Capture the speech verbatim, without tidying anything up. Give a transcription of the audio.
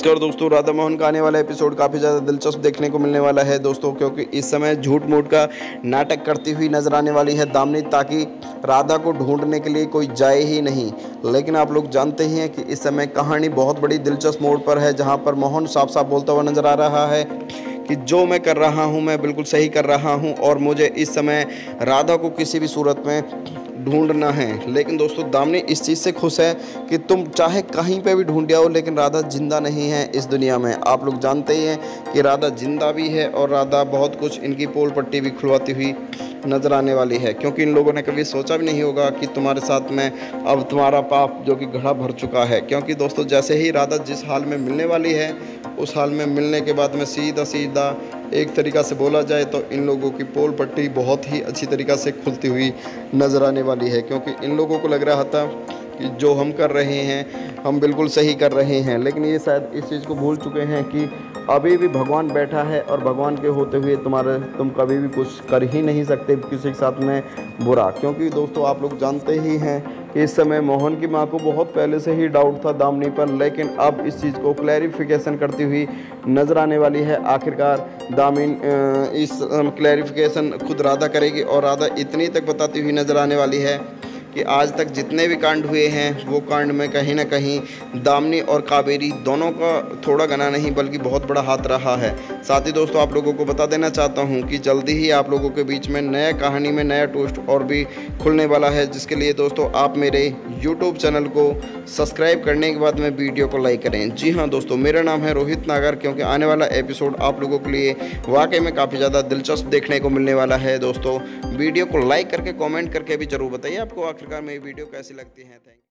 नमस्कार दोस्तों, राधा मोहन का आने वाला एपिसोड काफ़ी ज़्यादा दिलचस्प देखने को मिलने वाला है दोस्तों, क्योंकि इस समय झूठ मूठ का नाटक करती हुई नजर आने वाली है दामिनी, ताकि राधा को ढूंढने के लिए कोई जाए ही नहीं। लेकिन आप लोग जानते ही हैं कि इस समय कहानी बहुत बड़ी दिलचस्प मोड़ पर है, जहां पर मोहन साफ साफ बोलता हुआ नजर आ रहा है कि जो मैं कर रहा हूं मैं बिल्कुल सही कर रहा हूं और मुझे इस समय राधा को किसी भी सूरत में ढूंढना है। लेकिन दोस्तों दामिनी इस चीज़ से खुश है कि तुम चाहे कहीं पे भी ढूंढ आओ, लेकिन राधा जिंदा नहीं है इस दुनिया में। आप लोग जानते ही हैं कि राधा जिंदा भी है और राधा बहुत कुछ इनकी पोल पट्टी भी खुलवाती हुई नज़र आने वाली है, क्योंकि इन लोगों ने कभी सोचा भी नहीं होगा कि तुम्हारे साथ में अब तुम्हारा पाप जो कि घड़ा भर चुका है। क्योंकि दोस्तों जैसे ही राधा जिस हाल में मिलने वाली है, उस हाल में मिलने के बाद में सीधा सीधा एक तरीक़ा से बोला जाए तो इन लोगों की पोल पट्टी बहुत ही अच्छी तरीक़ा से खुलती हुई नज़र आने वाली है। क्योंकि इन लोगों को लग रहा था कि जो हम कर रहे हैं हम बिल्कुल सही कर रहे हैं, लेकिन ये शायद इस चीज़ को भूल चुके हैं कि अभी भी भगवान बैठा है और भगवान के होते हुए तुम्हारे तुम कभी भी कुछ कर ही नहीं सकते किसी के साथ में बुरा। क्योंकि दोस्तों आप लोग जानते ही हैं कि इस समय मोहन की माँ को बहुत पहले से ही डाउट था दामिनी पर, लेकिन अब इस चीज़ को क्लैरिफिकेशन करती हुई नज़र आने वाली है। आखिरकार दामिनी इस क्लैरिफिकेशन खुद राधा करेगी और राधा इतनी तक बताती हुई नज़र आने वाली है कि आज तक जितने भी कांड हुए हैं वो कांड में कहीं ना कहीं दामिनी और कावेरी दोनों का थोड़ा गना नहीं बल्कि बहुत बड़ा हाथ रहा है। साथ ही दोस्तों आप लोगों को बता देना चाहता हूं कि जल्दी ही आप लोगों के बीच में नया कहानी में नया ट्विस्ट और भी खुलने वाला है, जिसके लिए दोस्तों आप मेरे यूट्यूब चैनल को सब्सक्राइब करने के बाद में वीडियो को लाइक करें। जी हाँ दोस्तों, मेरा नाम है रोहित नागर, क्योंकि आने वाला एपिसोड आप लोगों के लिए वाकई में काफ़ी ज़्यादा दिलचस्प देखने को मिलने वाला है। दोस्तों वीडियो को लाइक करके कॉमेंट करके भी ज़रूर बताइए आपको आखिरकार मेरी वीडियो कैसी लगती है। थैंक